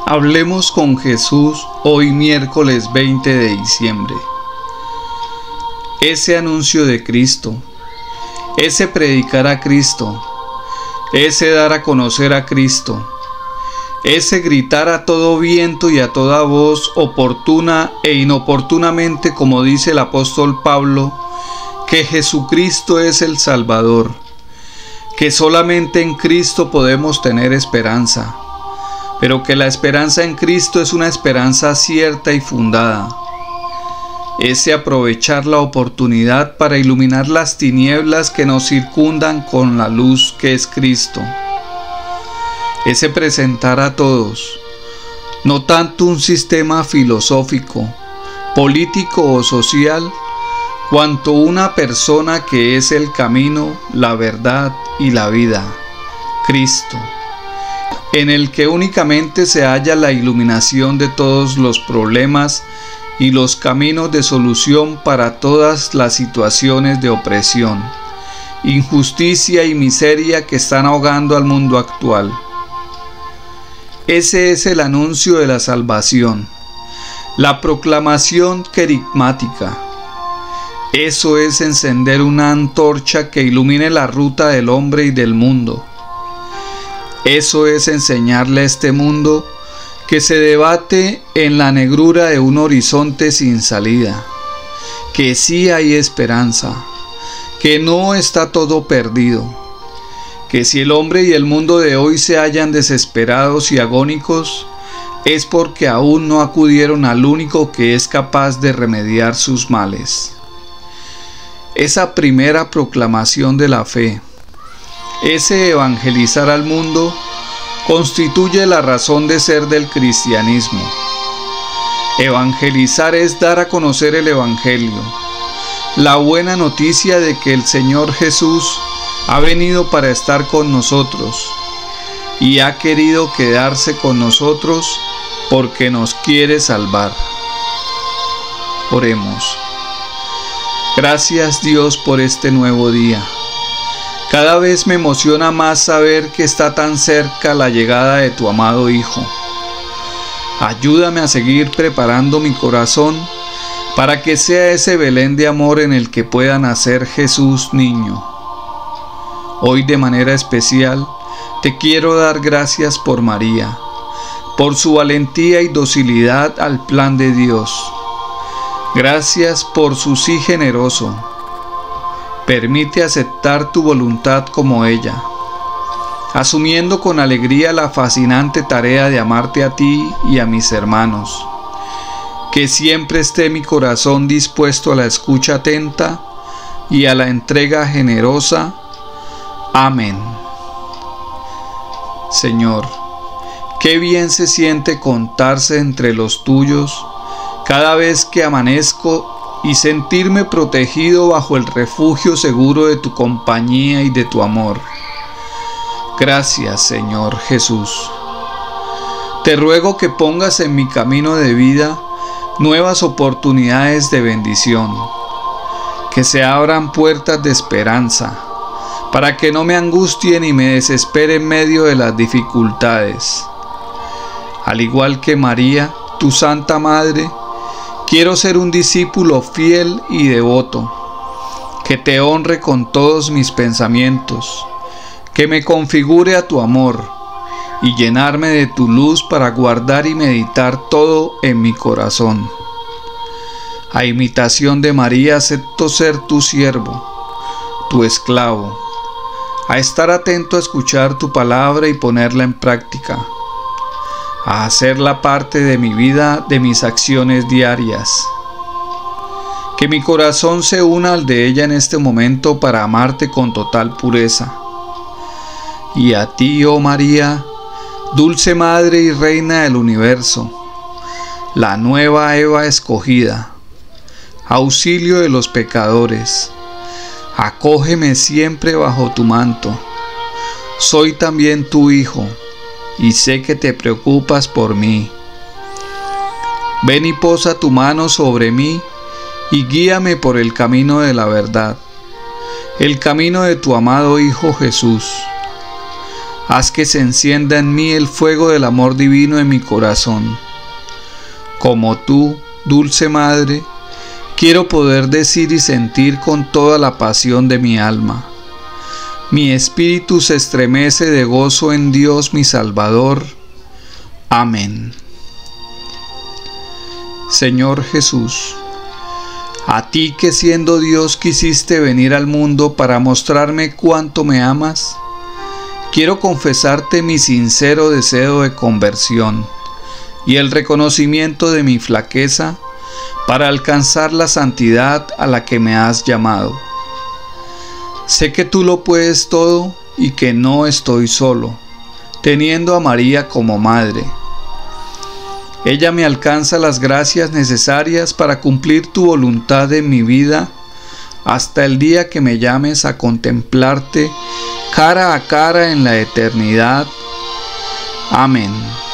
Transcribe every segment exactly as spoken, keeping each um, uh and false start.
Hablemos con Jesús hoy miércoles veinte de diciembre. Ese anuncio de Cristo, ese predicar a Cristo, ese dar a conocer a Cristo, ese gritar a todo viento y a toda voz oportuna e inoportunamente, como dice el apóstol Pablo, que Jesucristo es el Salvador, que solamente en Cristo podemos tener esperanza, pero que la esperanza en Cristo es una esperanza cierta y fundada. Ese aprovechar la oportunidad para iluminar las tinieblas que nos circundan con la luz que es Cristo. Ese presentar a todos, no tanto un sistema filosófico, político o social, cuanto una persona que es el camino, la verdad y la vida, Cristo, en el que únicamente se halla la iluminación de todos los problemas y los caminos de solución para todas las situaciones de opresión, injusticia y miseria que están ahogando al mundo actual. Ese es el anuncio de la salvación, la proclamación querigmática. Eso es encender una antorcha que ilumine la ruta del hombre y del mundo. Eso es enseñarle a este mundo que se debate en la negrura de un horizonte sin salida, que sí hay esperanza, que no está todo perdido, que si el hombre y el mundo de hoy se hallan desesperados y agónicos, es porque aún no acudieron al único que es capaz de remediar sus males. Esa primera proclamación de la fe, ese evangelizar al mundo, constituye la razón de ser del cristianismo. Evangelizar es dar a conocer el Evangelio, la buena noticia de que el Señor Jesús ha venido para estar con nosotros y ha querido quedarse con nosotros porque nos quiere salvar. Oremos. Gracias, Dios, por este nuevo día. Cada vez me emociona más saber que está tan cerca la llegada de tu amado Hijo. Ayúdame a seguir preparando mi corazón para que sea ese Belén de amor en el que pueda nacer Jesús niño. Hoy de manera especial te quiero dar gracias por María, por su valentía y docilidad al plan de Dios. Gracias por su sí generoso. Permite aceptar tu voluntad como ella, asumiendo con alegría la fascinante tarea de amarte a ti y a mis hermanos. Que siempre esté mi corazón dispuesto a la escucha atenta y a la entrega generosa. Amén. Señor, qué bien se siente contarse entre los tuyos cada vez que amanezco y sentirme protegido bajo el refugio seguro de tu compañía y de tu amor. Gracias, Señor Jesús. Te ruego que pongas en mi camino de vida nuevas oportunidades de bendición, que se abran puertas de esperanza, para que no me angustie ni me desespere en medio de las dificultades. Al igual que María, tu Santa Madre, quiero ser un discípulo fiel y devoto, que te honre con todos mis pensamientos, que me configure a tu amor y llenarme de tu luz para guardar y meditar todo en mi corazón. A imitación de María acepto ser tu siervo, tu esclavo, a estar atento a escuchar tu palabra y ponerla en práctica, a hacerla parte de mi vida, de mis acciones diarias. Que mi corazón se una al de ella en este momento para amarte con total pureza. Y a ti, oh María, dulce Madre y Reina del Universo, la nueva Eva escogida, auxilio de los pecadores, acógeme siempre bajo tu manto. Soy también tu hijo, y sé que te preocupas por mí. Ven y posa tu mano sobre mí y guíame por el camino de la verdad, el camino de tu amado Hijo Jesús. haz que se encienda en mí el fuego del amor divino en mi corazón. Como tú, dulce Madre, quiero poder decir y sentir con toda la pasión de mi alma. Mi espíritu se estremece de gozo en Dios mi Salvador. Amén. Señor Jesús, a ti que siendo Dios quisiste venir al mundo para mostrarme cuánto me amas, quiero confesarte mi sincero deseo de conversión y el reconocimiento de mi flaqueza para alcanzar la santidad a la que me has llamado. Sé que tú lo puedes todo y que no estoy solo, teniendo a María como madre. Ella me alcanza las gracias necesarias para cumplir tu voluntad en mi vida hasta el día que me llames a contemplarte cara a cara en la eternidad. Amén.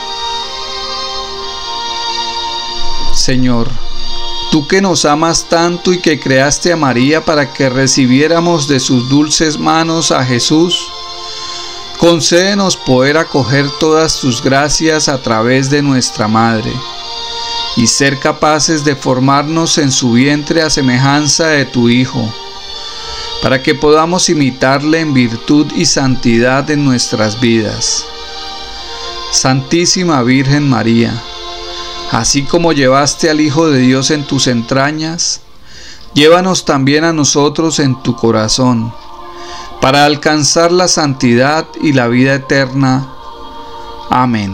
Señor, tú que nos amas tanto y que creaste a María para que recibiéramos de sus dulces manos a Jesús, concédenos poder acoger todas tus gracias a través de nuestra Madre y ser capaces de formarnos en su vientre a semejanza de tu Hijo, para que podamos imitarle en virtud y santidad en nuestras vidas. Santísima Virgen María, así como llevaste al Hijo de Dios en tus entrañas, llévanos también a nosotros en tu corazón, para alcanzar la santidad y la vida eterna. Amén.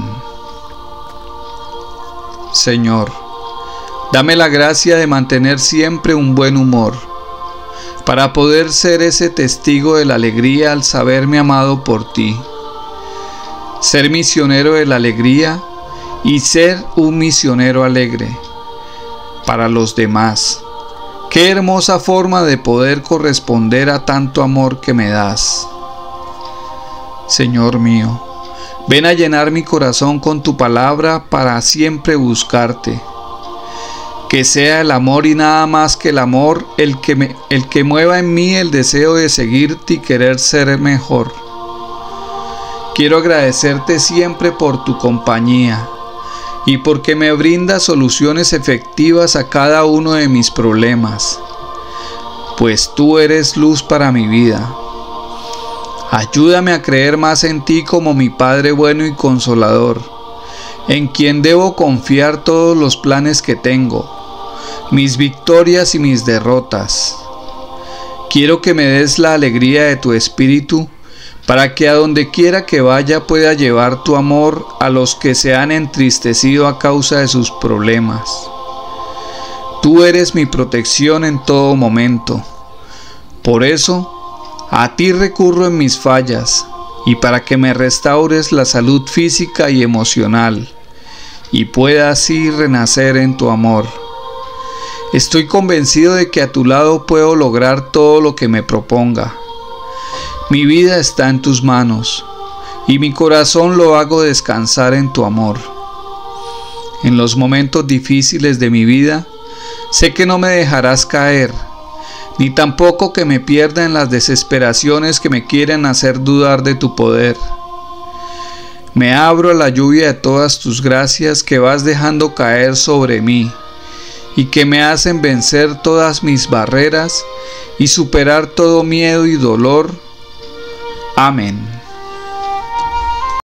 Señor, dame la gracia de mantener siempre un buen humor, para poder ser ese testigo de la alegría al saberme amado por ti, ser misionero de la alegría y ser un misionero alegre para los demás. Qué hermosa forma de poder corresponder a tanto amor que me das. Señor mío, ven a llenar mi corazón con tu palabra para siempre buscarte. Que sea el amor y nada más que el amor el que, me, el que mueva en mí el deseo de seguirte y querer ser mejor. Quiero agradecerte siempre por tu compañía y porque me brinda soluciones efectivas a cada uno de mis problemas, pues tú eres luz para mi vida. Ayúdame a creer más en ti como mi Padre bueno y consolador, en quien debo confiar todos los planes que tengo, mis victorias y mis derrotas. Quiero que me des la alegría de tu espíritu, para que a donde quiera que vaya pueda llevar tu amor a los que se han entristecido a causa de sus problemas. Tú eres mi protección en todo momento. Por eso, a ti recurro en mis fallas, y para que me restaures la salud física y emocional, y pueda así renacer en tu amor. Estoy convencido de que a tu lado puedo lograr todo lo que me proponga. Mi vida está en tus manos, y mi corazón lo hago descansar en tu amor. En los momentos difíciles de mi vida, sé que no me dejarás caer, ni tampoco que me pierda en las desesperaciones que me quieren hacer dudar de tu poder. Me abro a la lluvia de todas tus gracias que vas dejando caer sobre mí, y que me hacen vencer todas mis barreras y superar todo miedo y dolor. Amén.